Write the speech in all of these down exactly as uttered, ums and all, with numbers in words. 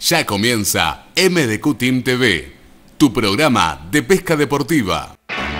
Ya comienza M D Q Team T V, tu programa de pesca deportiva.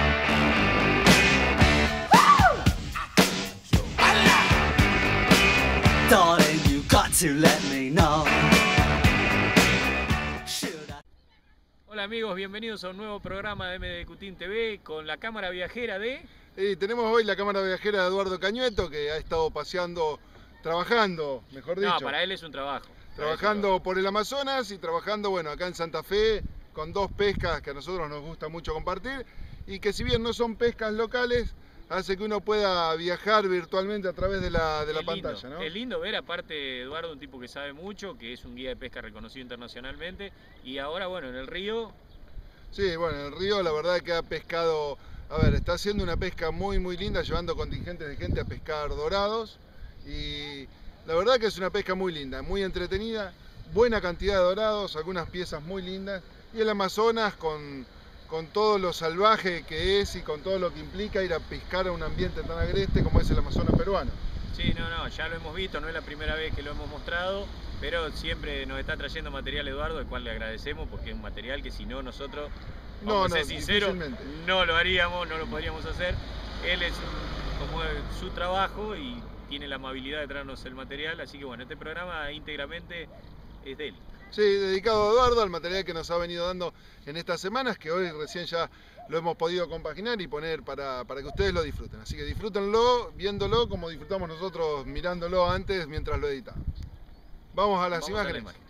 Hola amigos, bienvenidos a un nuevo programa de M D Q Team T V con la cámara viajera de... Y tenemos hoy la cámara viajera de Eduardo Cañueto, que ha estado paseando, trabajando, mejor dicho. No, para él es un trabajo. Trabajando por el Amazonas y trabajando, bueno, acá en Santa Fe con dos pescas que a nosotros nos gusta mucho compartir y que si bien no son pescas locales, hace que uno pueda viajar virtualmente a través de la, de la pantalla, ¿no? Es lindo ver, aparte Eduardo, un tipo que sabe mucho, que es un guía de pesca reconocido internacionalmente y ahora, bueno, en el río... Sí, bueno, en el río la verdad que ha pescado, a ver, está haciendo una pesca muy muy linda, llevando contingentes de gente a pescar dorados y la verdad que es una pesca muy linda, muy entretenida, buena cantidad de dorados, algunas piezas muy lindas y el Amazonas con, con todo lo salvaje que es y con todo lo que implica ir a pescar a un ambiente tan agreste como es el Amazonas peruano. Sí, no, no, ya lo hemos visto, no es la primera vez que lo hemos mostrado, pero siempre nos está trayendo material Eduardo, el cual le agradecemos porque es un material que si no nosotros, vamos no, a no, ser sinceros, no lo haríamos, no lo podríamos hacer. Él es como su trabajo y tiene la amabilidad de traernos el material, así que bueno, este programa íntegramente es de él. Sí, dedicado a Eduardo, al material que nos ha venido dando en estas semanas, que hoy recién ya lo hemos podido compaginar y poner para, para que ustedes lo disfruten. Así que disfrútenlo, viéndolo como disfrutamos nosotros mirándolo antes mientras lo editamos. Vamos a las Vamos imágenes. A la imagen.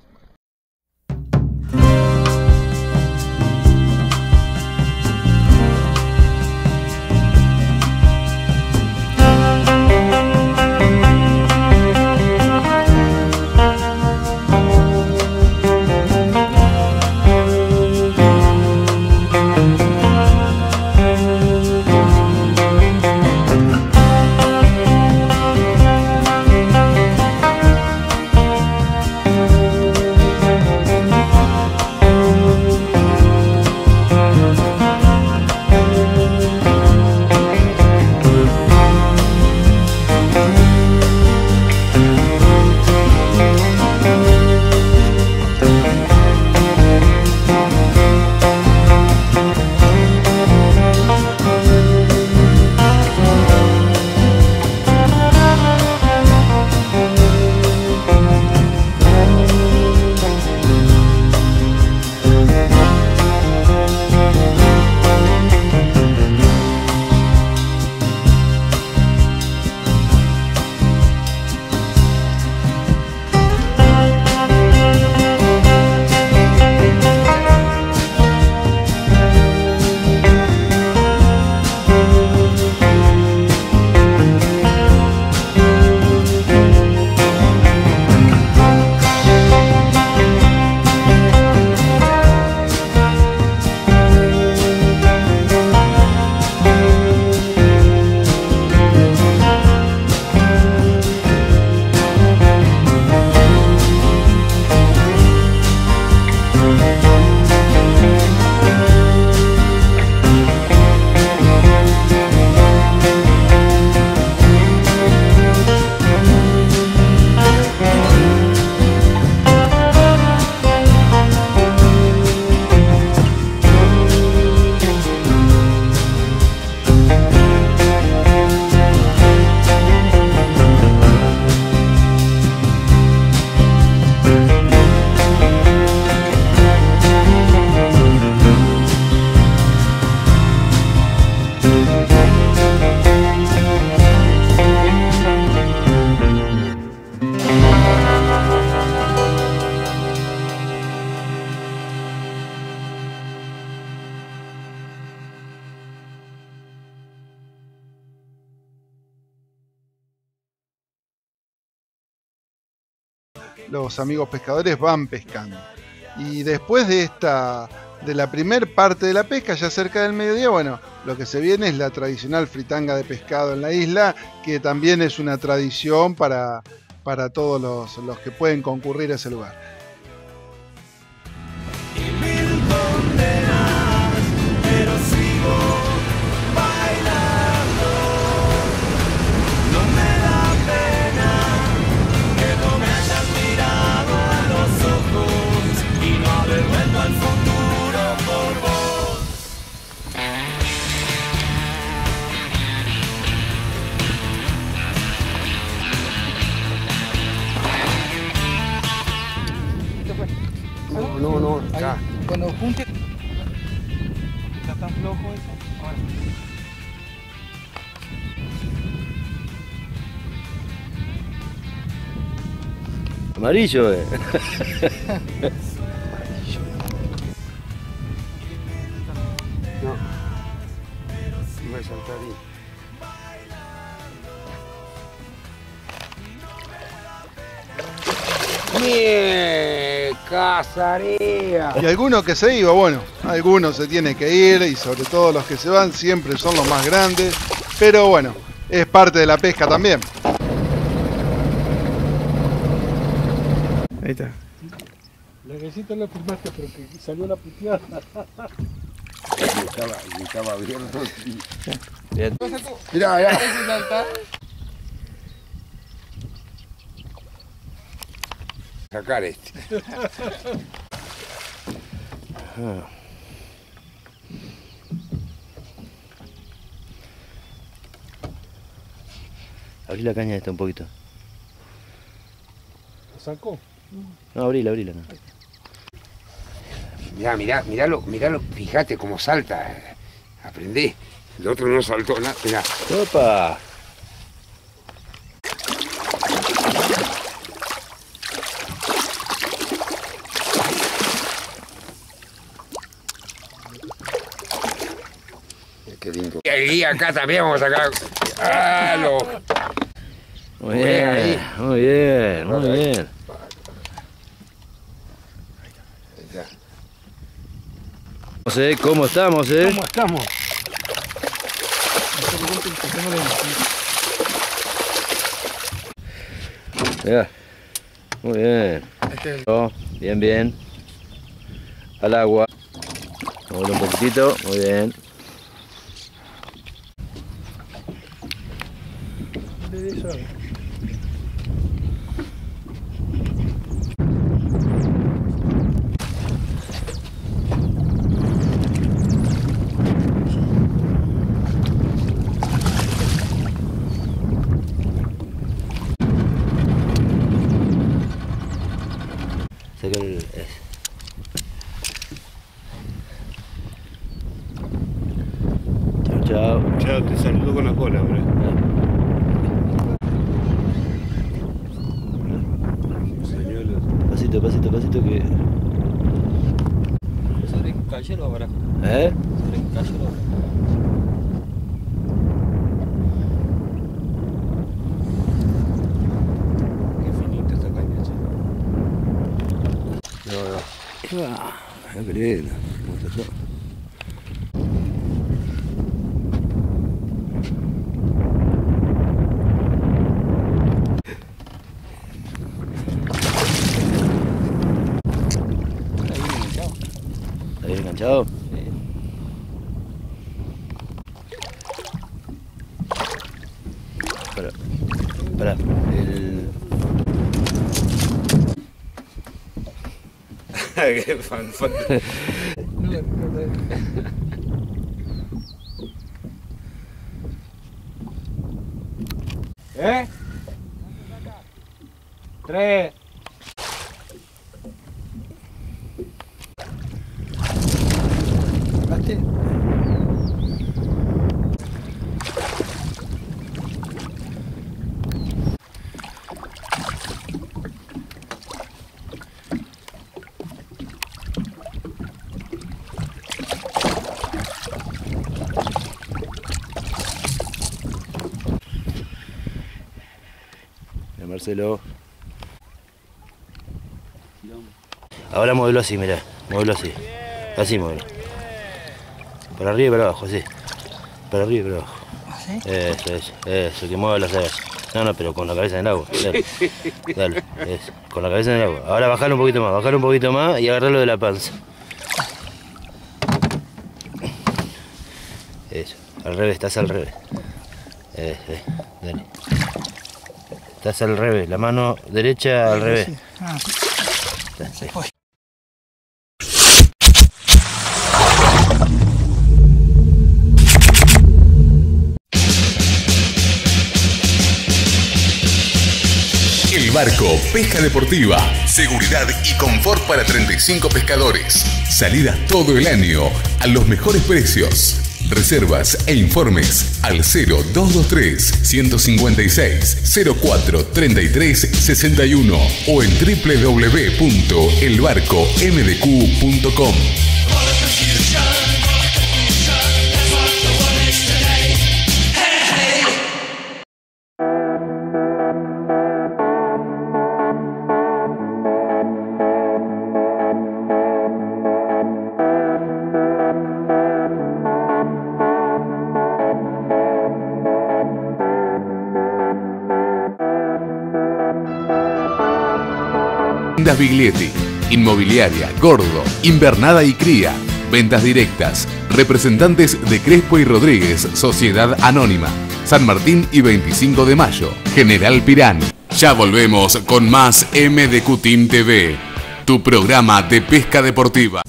Los amigos pescadores van pescando. Y después de esta, de la primer parte de la pesca, ya cerca del mediodía, bueno, lo que se viene es la tradicional fritanga de pescado en la isla, que también es una tradición para, para todos los, los que pueden concurrir a ese lugar. Pero sigo bailando, no me da pena que no me hayas mirado a los ojos. cuando junte... Está tan flojo eso. Ahora. Amarillo, eh. No. Iba a saltar ahí. ¡Me casaría! Y algunos que se iba, bueno, algunos se tienen que ir y sobre todo los que se van siempre son los más grandes, pero bueno, es parte de la pesca también. Ahí está. La recita la filmaste, pero que salió la puteada. Estaba, estaba abierto. Bien. Mirá, mirá. Sacar este. Ah. Abrí la caña esta un poquito. ¿Lo sacó? No, abrila, abrila. No. Mirá, mirá, miralo, miralo, fíjate cómo salta. Aprendé. El otro no saltó nada. Mirá. ¡Opa! Qué lindo. Y acá también vamos a sacar. ¡Ah, lo! Muy bien, muy bien, muy bien. No sé cómo estamos, ¿eh? ¿Cómo estamos? Mirá. Muy bien. Oh, bien, bien. Al agua. Vamos un poquitito, muy bien. Saca el... es. Chao, chao. Chao, te saludo con la cola, bro. Pasito, pasito, pasito que... ¿Sobre el cayero ahora? ¿Eh? Sobre el cayero ahora. Qué finito esta caña, che. No, no. Ah, qué lindo. ¿Cómo está todo? ¿Ahí enganchado? Sí. Espera, espera, el... Qué fan, fan. ¿Eh? Tres. ¿Sacaste? Marcelo. Ahora muévelo así, mirá. Muévelo así. Así muévelo. Para arriba y para abajo, así. Para arriba y para abajo. Eso, eso, eso, que mueva las alas. No, no, pero con la cabeza en el agua. Dale, dale, eso, con la cabeza en el agua. Ahora bajalo un poquito más, bajalo un poquito más y agarralo de la panza. Eso, al revés, estás al revés. Eh, eh, dale. Estás al revés, la mano derecha al revés. Ah. Sí. El Barco Pesca Deportiva. Seguridad y confort para treinta y cinco pescadores. Salidas todo el año a los mejores precios. Reservas e informes al cero dos dos tres, uno cinco seis, cero cuatro tres tres seis uno o en doble u doble u doble u punto el barco m d q punto com. Tiendas Biglietti, Inmobiliaria, Gordo, Invernada y Cría, ventas directas, representantes de Crespo y Rodríguez, Sociedad Anónima, San Martín y veinticinco de mayo, General Pirán. Ya volvemos con más M D Q Team T V, tu programa de pesca deportiva.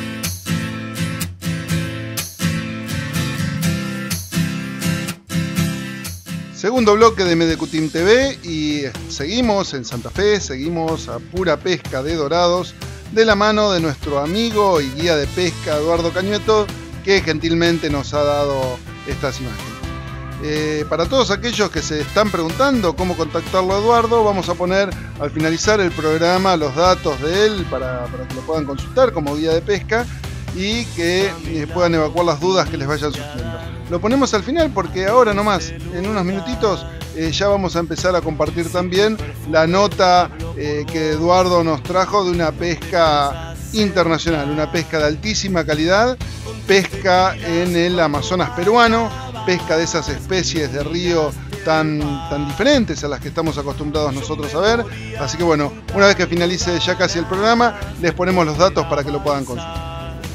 Segundo bloque de M D Q Team T V y seguimos en Santa Fe, seguimos a pura pesca de dorados de la mano de nuestro amigo y guía de pesca Eduardo Cañueto, que gentilmente nos ha dado estas imágenes. Eh, para todos aquellos que se están preguntando cómo contactarlo a Eduardo, vamos a poner al finalizar el programa los datos de él para, para que lo puedan consultar como guía de pesca y que eh, puedan evacuar las dudas que les vayan surgiendo. Lo ponemos al final porque ahora nomás, en unos minutitos, eh, ya vamos a empezar a compartir también la nota eh, que Eduardo nos trajo de una pesca internacional, una pesca de altísima calidad, pesca en el Amazonas peruano, pesca de esas especies de río tan, tan diferentes a las que estamos acostumbrados nosotros a ver. Así que bueno, una vez que finalice ya casi el programa, les ponemos los datos para que lo puedan consultar.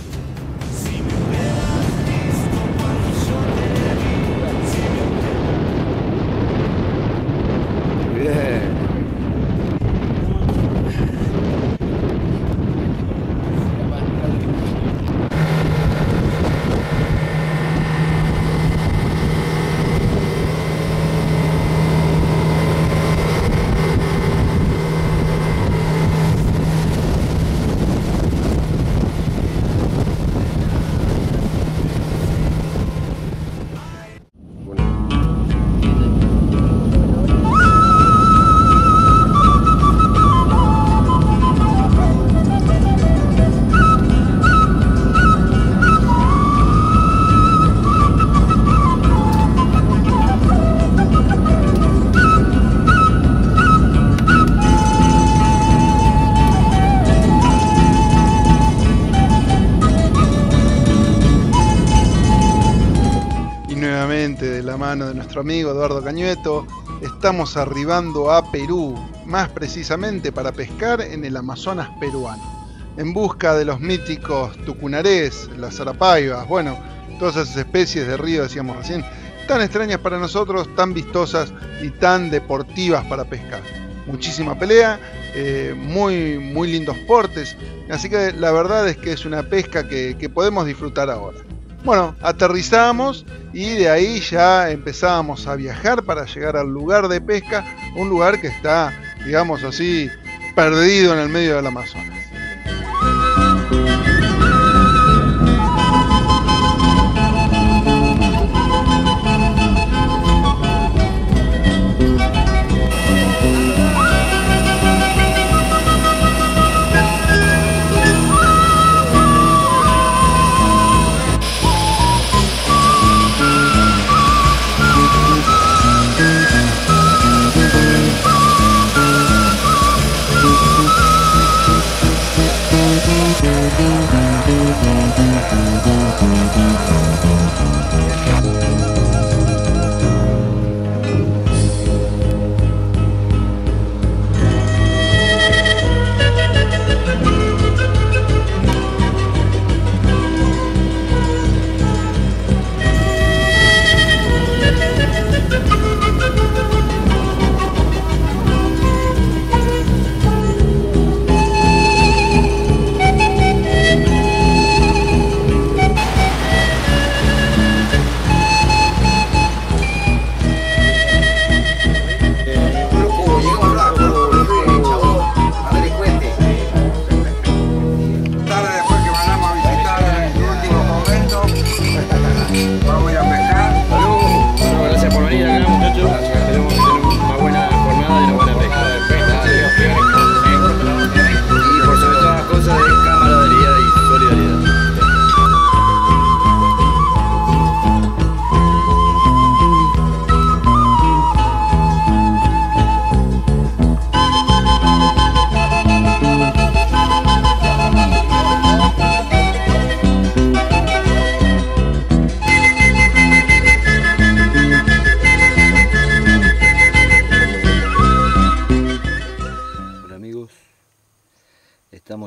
De nuestro amigo Eduardo Cañueto, estamos arribando a Perú, más precisamente para pescar en el Amazonas peruano, en busca de los míticos tucunarés, las zarapaivas, bueno, todas esas especies de río, decíamos recién, tan extrañas para nosotros, tan vistosas y tan deportivas para pescar. Muchísima pelea, eh, muy, muy lindos portes, así que la verdad es que es una pesca que, que podemos disfrutar ahora. Bueno, aterrizamos y de ahí ya empezábamos a viajar para llegar al lugar de pesca, un lugar que está, digamos así, perdido en el medio del Amazonas.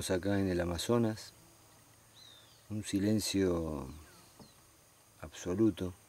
Estamos acá en el Amazonas, un silencio absoluto.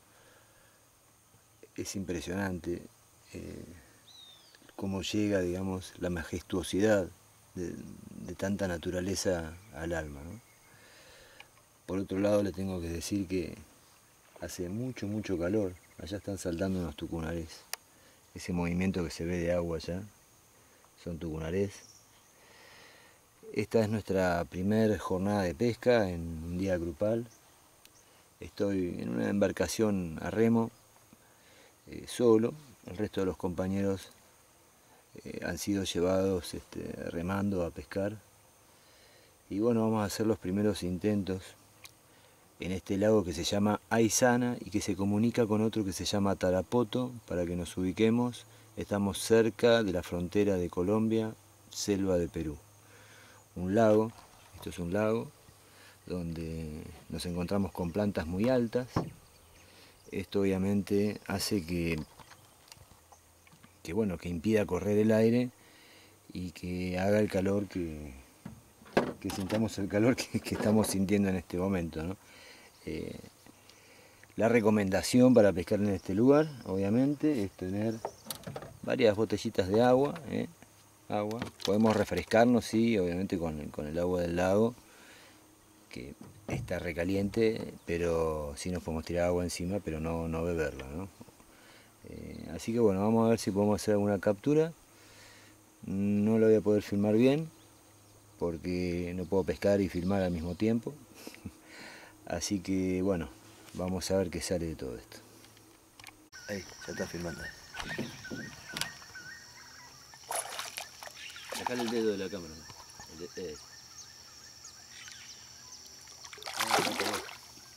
Es impresionante eh, cómo llega, digamos, la majestuosidad de, de tanta naturaleza al alma, ¿no? Por otro lado, le tengo que decir que hace mucho, mucho calor. Allá están saltando unos tucunarés. Ese movimiento que se ve de agua allá son tucunarés. Esta es nuestra primera jornada de pesca en un día grupal. Estoy en una embarcación a remo, eh, solo. El resto de los compañeros eh, han sido llevados este, remando a pescar. Y bueno, vamos a hacer los primeros intentos en este lago que se llama Aysana y que se comunica con otro que se llama Tarapoto. Para que nos ubiquemos, estamos cerca de la frontera de Colombia, selva de Perú. Un lago, esto es un lago, donde nos encontramos con plantas muy altas. Esto obviamente hace que, que, bueno, que impida correr el aire y que haga el calor que, que sintamos el calor que, que estamos sintiendo en este momento, ¿no? Eh, la recomendación para pescar en este lugar, obviamente, es tener varias botellitas de agua, ¿eh? agua. Podemos refrescarnos, sí, obviamente con, con el agua del lago, que está recaliente, pero sí nos podemos tirar agua encima, pero no, no beberla, ¿no? Eh, así que bueno, vamos a ver si podemos hacer alguna captura. No lo voy a poder filmar bien, porque no puedo pescar y filmar al mismo tiempo. Así que bueno, vamos a ver qué sale de todo esto. Ahí, ya está filmando. Sacale el dedo de la cámara. El de, eh. Ah, no, no, no.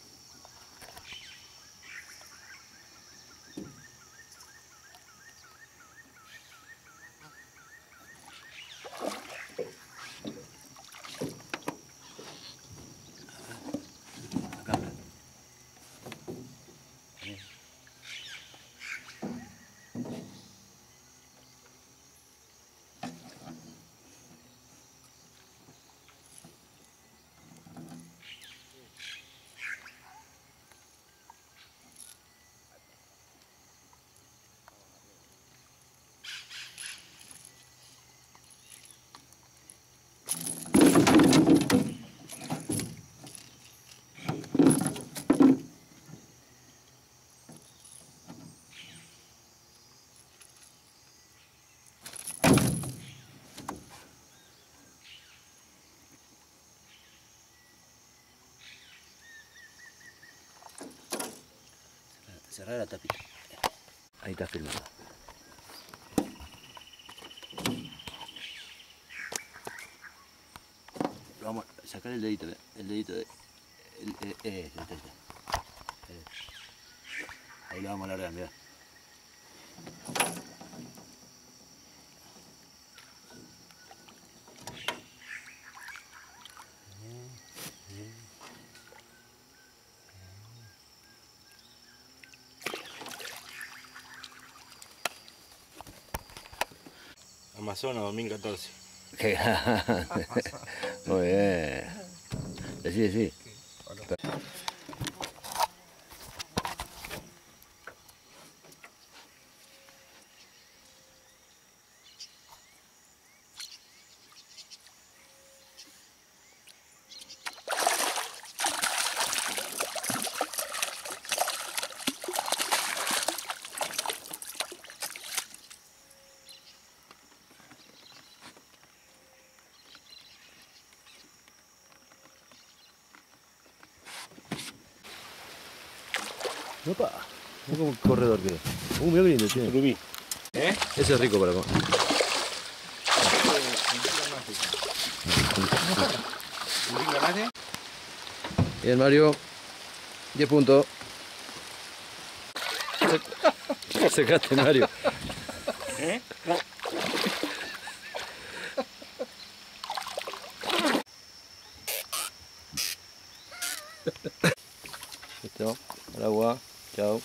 Cerrar la tapita. Ahí está filmado. Vamos a sacar el dedito, el dedito de... El, el, eh, el, el, el, ahí lo vamos a alargar, mirá. Amazonas dos mil catorce. Qué grande. Muy bien. Decí, decí. Opa, mira como un corredor que es. Uh, mira qué lindo, che. Rubí. ¿Eh? Ese es rico para comer. Bien, Mario. diez puntos. Secaste, Mario. ¿Eh? Listo, al agua, chao.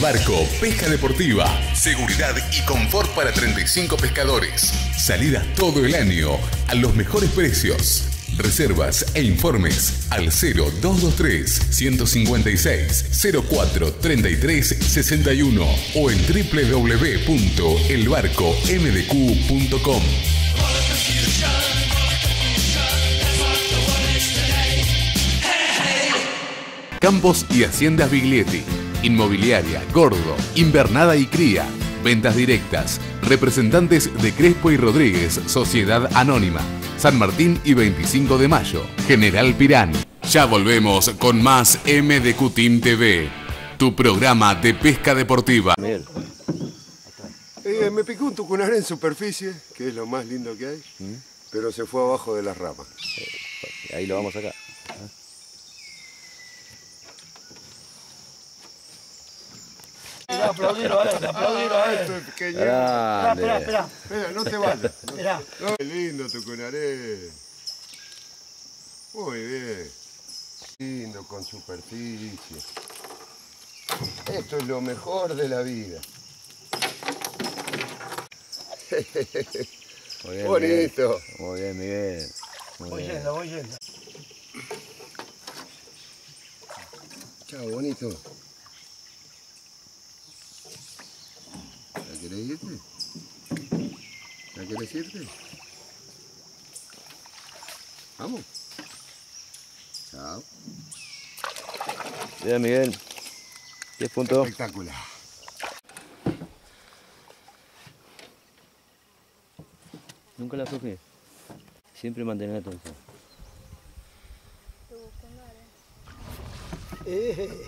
Barco Pesca Deportiva. Seguridad y confort para treinta y cinco pescadores. Salidas todo el año a los mejores precios. Reservas e informes al cero dos dos tres, uno cinco seis, cero cuatro tres tres seis uno o en doble u doble u doble u punto el barco m d q punto com. Campos y Haciendas Biglietti. Inmobiliaria, Gordo, Invernada y Cría. Ventas directas. Representantes de Crespo y Rodríguez, Sociedad Anónima. San Martín y veinticinco de mayo. General Pirán. Ya volvemos con más M D Q Team T V. Tu programa de pesca deportiva. Eh, me picó un tucunaré en superficie, que es lo más lindo que hay, ¿Mm? pero se fue abajo de las ramas. Eh, ahí lo vamos acá. ¿Ah? Aplaudirlo a él, aplaudirlo a él. Espera, espera, espera. Espera, no te vayas. Espera. No, qué lindo tucunaré. Muy bien. Lindo con superficie. Esto es lo mejor de la vida. Muy bien, bonito. Miguel. Muy bien, Miguel. Muy voy bien. yendo, voy yendo. Chao, bonito. ¿Ya querés irte? ¿Ya querés irte? Vamos. Chao. Bien, Miguel. diez puntos. Espectacular. Nunca la aflojes. Siempre mantener la atención. Eh.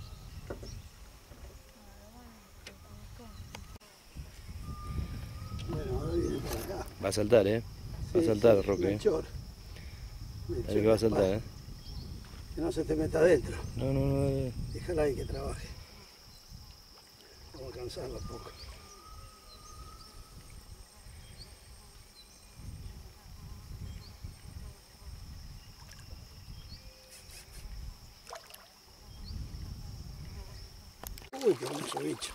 Bueno, ahora viene por acá. Va a saltar, ¿eh? Va a Sí, saltar, sí, Roque. Melchor. Dale que va a saltar, ¿eh? Que no se te meta adentro. No, no, no. no. Déjala ahí que trabaje. Vamos a cansarla un poco. Uy, qué hermoso bicho.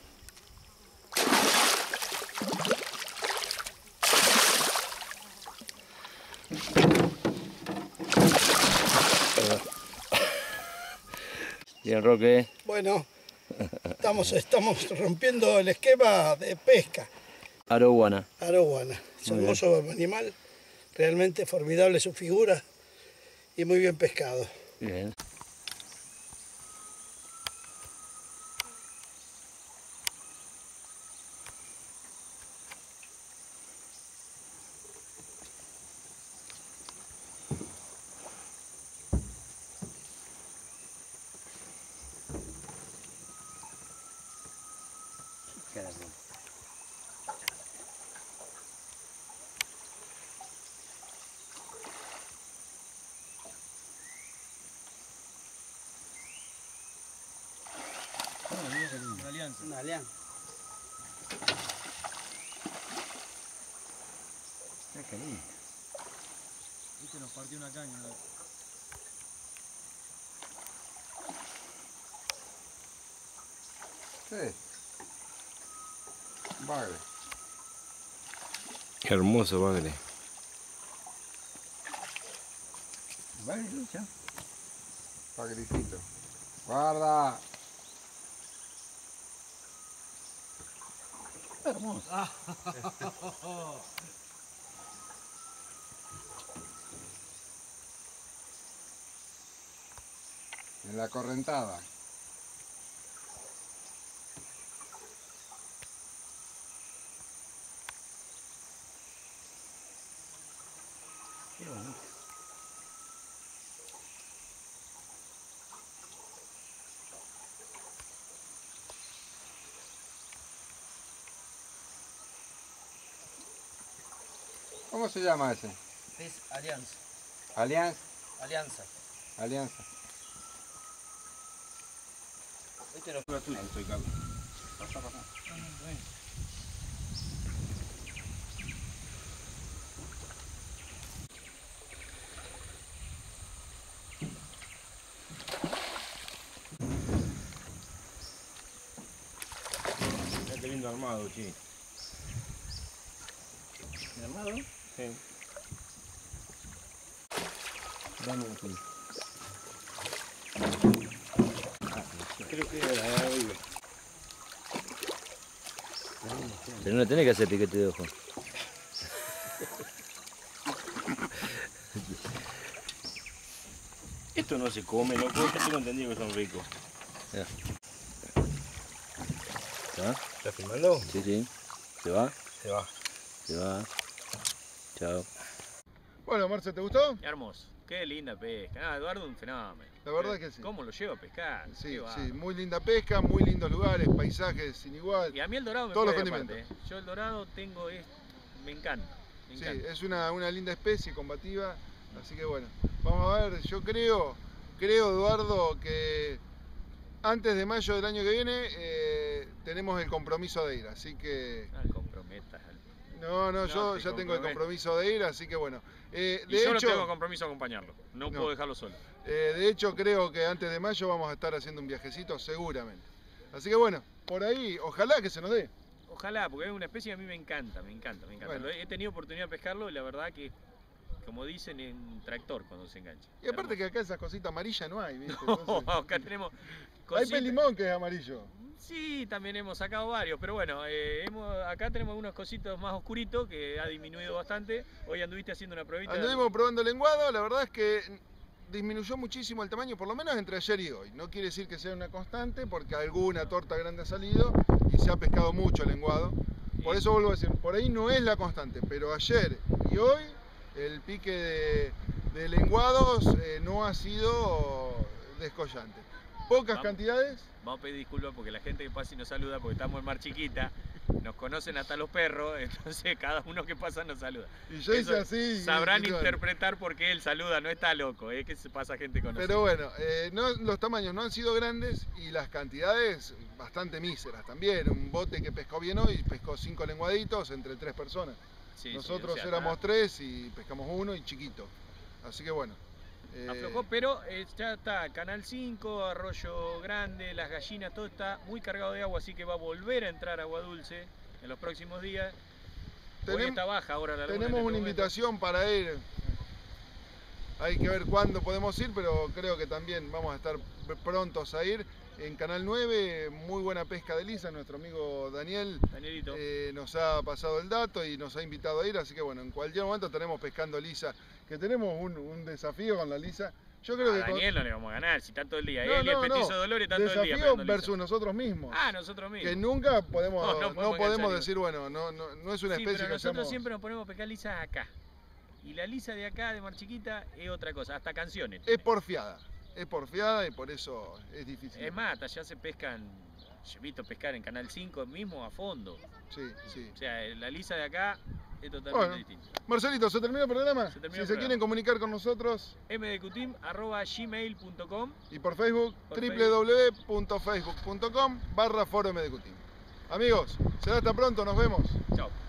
Bien, Roque. Bueno, estamos, estamos rompiendo el esquema de pesca. Arowana. Arowana. Es un hermoso animal, realmente formidable su figura y muy bien pescado. Bien. Una alianza. Una alianza. Qué lindo. Viste, nos partió una caña. ¿No? Sí. Bagre. Hermoso bagre. Bagre, lucha. Bagrecito. Guarda. Hermoso. En la correntada. Qué bonito. ¿Cómo se llama ese? Es alianza. Alianza. Alianza. Alianza. Este no fue tuyo. Estoy Carlos. Pasa, pasa. No, no, ven. lindo armado, sí. ¿Armado? Sí. Dame aquí. Creo que era hoy. Pero no tenés que hacer piquete de ojo. Esto no se come, loco. Yo tengo entendido que son ricos. Ya. ¿Se va? ¿Estás filmando? Sí, sí. ¿Se va? Se va. Se va. Chao. Bueno, Marce, ¿te gustó? Hermoso. Qué linda pesca. Nada, Eduardo, un fenómeno. La verdad que sí. ¿Cómo lo lleva a pescar? Sí, Qué sí, muy linda pesca, muy lindos lugares, paisajes sin igual. Y a mí el dorado me Todos los puede condimentos. aparte, ¿eh? Yo el dorado tengo, es, me encanta. Me Sí, encanta. es una, una linda especie combativa, así que bueno, vamos a ver, yo creo, creo Eduardo que antes de mayo del año que viene eh, tenemos el compromiso de ir, así que... No, comprometas. No, no, No yo te ya tengo el comprometo. compromiso de ir, así que bueno. Eh, Y de yo no hecho, tengo compromiso a acompañarlo. No, No. puedo dejarlo solo. eh, de hecho, creo que antes de mayo vamos a estar haciendo un viajecito seguramente. Así que bueno, por ahí, ojalá que se nos dé. Ojalá, porque es una especie que a mí me encanta, me encanta, me encanta. Bueno. Lo he he tenido oportunidad de pescarlo y la verdad que, como dicen, es un tractor cuando se engancha. Y aparte que acá esas cositas amarillas no hay, ¿viste? No, Entonces- acá tenemos Hay cositas- pelimón que es amarillo. Sí, también hemos sacado varios, pero bueno, eh, hemos, acá tenemos unos cositos más oscuritos que ha disminuido bastante. Hoy anduviste haciendo una pruebita. Anduvimos probando el lenguado, la verdad es que disminuyó muchísimo el tamaño, por lo menos entre ayer y hoy. No quiere decir que sea una constante, porque alguna torta grande ha salido y se ha pescado mucho el lenguado. Por eso vuelvo a decir, por ahí no es la constante, pero ayer y hoy el pique de, de lenguados eh, no ha sido descollante. Pocas Vamos. cantidades. Vamos a pedir disculpas porque la gente que pasa y nos saluda porque estamos en Mar Chiquita, nos conocen hasta los perros, entonces cada uno que pasa nos saluda. Y yo hice así, Sabrán y bueno. interpretar por qué él saluda, no está loco, es que se pasa gente conocida. Pero bueno, eh, no, los tamaños no han sido grandes y las cantidades bastante míseras también. Un bote que pescó bien hoy, pescó cinco lenguaditos entre tres personas. Sí, sí, Nosotros o sea, éramos nada. tres y pescamos uno y chiquito. Así que bueno. eh, Aflojó, pero eh, ya está Canal cinco, Arroyo Grande, Las Gallinas, todo está muy cargado de agua, así que va a volver a entrar agua dulce en los próximos días. Hoy Tenem- está baja ahora la laguna en tenemos este una momento. invitación para ir. Hay que ver cuándo podemos ir, pero creo que también vamos a estar prontos a ir. En Canal nueve, muy buena pesca de lisa, nuestro amigo Daniel Danielito. eh, nos ha pasado el dato y nos ha invitado a ir, así que bueno, en cualquier momento estaremos pescando lisa, que tenemos un, un desafío con la lisa. Yo creo A que con- Daniel no le vamos a ganar, si está todo el día. No, Él y el no, petizo no. Dolores están todo el día Desafío pegando lisa. versus nosotros mismos. Ah, nosotros mismos. Que nunca podemos, No, no, no podemos podemos enganchar decir, bueno, no, no, no es una Sí, especie pero que nosotros hayamos- siempre nos ponemos a pescar lisa acá. Y la lisa de acá, de Mar Chiquita, es otra cosa, hasta canciones. Es porfiada, es porfiada y por eso es difícil. Es más, hasta allá se pescan, yo he visto pescar en Canal cinco mismo a fondo. Sí, sí. O sea, la lisa de acá es totalmente Bueno, distinta. Marcelito, ¿se terminó el programa? Se terminó si el se programa. quieren comunicar con nosotros m d q team arroba gmail punto com y por Facebook, Por www punto facebook punto com barra foro M D Q Team. Amigos, será hasta pronto, nos vemos. Chao.